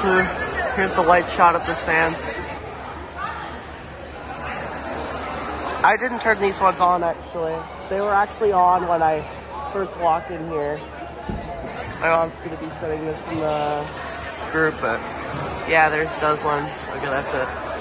Here's the light shot of this fan. I didn't turn these ones on, actually. They were actually on when I first walked in here. My mom's going to be setting this in the group, but yeah, there's those ones. Okay, that's it.